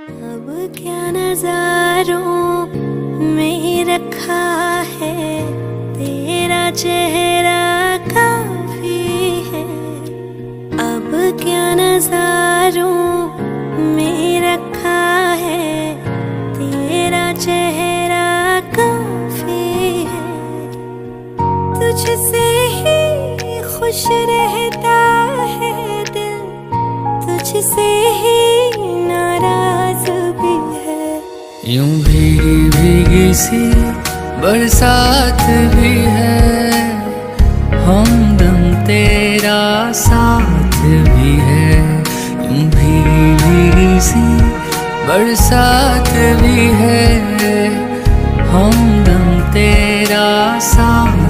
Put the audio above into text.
अब क्या नजारों में रखा है, तेरा चेहरा काफी है। अब क्या नजारों में रखा है, तेरा चेहरा काफी है। तुझसे ही खुश रहता है दिल, तुझसे ही नाराज भी है। यूं भीगी भीगी सी बरसात भी है, हमदम तेरा साथ भी है। यूं भीगी भीगी सी बरसात भी है, हमदम तेरा साथ